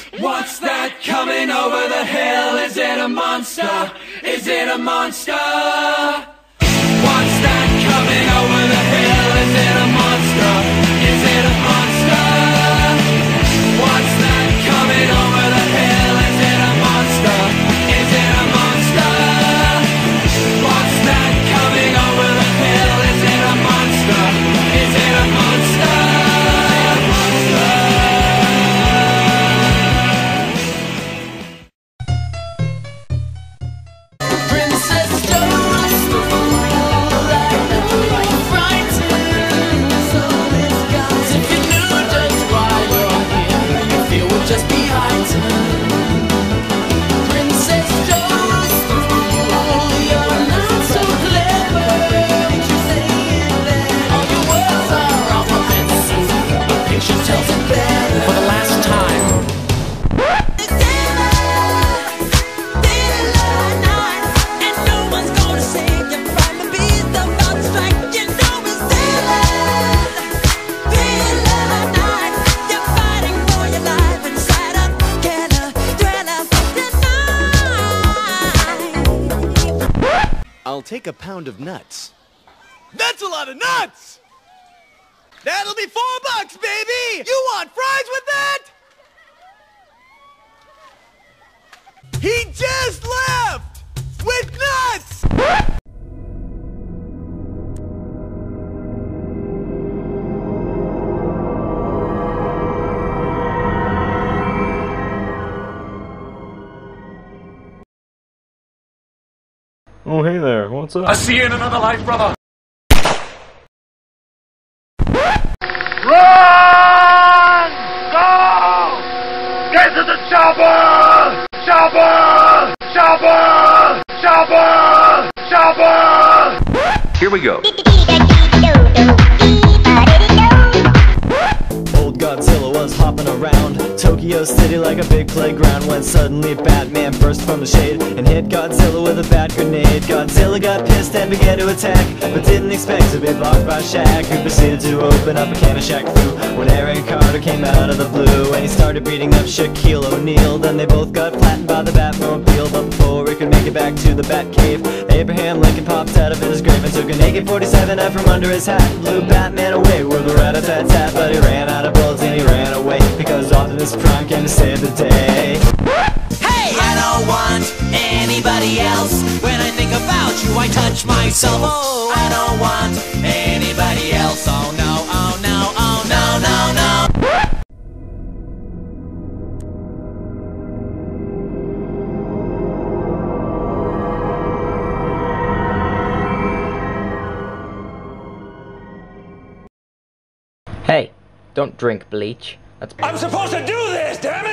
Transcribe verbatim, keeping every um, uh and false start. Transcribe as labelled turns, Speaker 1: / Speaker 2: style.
Speaker 1: What's that coming over the hill? Is it a monster? Is it a monster? What's that coming over the hill? Is it a monster? Is it a monster? What's that coming over the hill? Is it a monster? Is it a monster? What's that coming over the hill? Is it a monster? Is it a monster?
Speaker 2: I'll take a pound of nuts.
Speaker 3: That's a lot of nuts! That'll be four bucks, baby! You want fries with that? He just left! With nuts!
Speaker 4: Oh, hey there, what's up?
Speaker 5: I see you in another life, brother!
Speaker 6: Run! Go! Get to the chopper! Chopper! Chopper! Chopper! Chopper!
Speaker 5: Here we go.
Speaker 2: Old Godzilla was hopping around Tokyo City like a big playground, when suddenly Batman burst from the shade and hit Godzilla with a bat grenade. Godzilla got pissed and began to attack, but didn't expect to be blocked by Shaq, who proceeded to open up a can of Shaq Fu when Aaron Carter came out of the blue and he started beating up Shaquille O'Neal. Then they both got flattened by the Batmobile, but before he could make it back to the Batcave, Abraham Lincoln popped out of his grave and took an A K forty-seven out from under his hat, blew Batman away with a rat-a-tat-tat. But he ran out of bullets and he ran away, because Optimus Prime came to save the day.
Speaker 1: Hey! I don't want anybody else. When I think about you, I touch myself. Oh, I don't want anybody else. Oh no, oh no, oh no, no, no.
Speaker 7: Hey, don't drink bleach. That's
Speaker 5: I'm supposed to do this, damn it!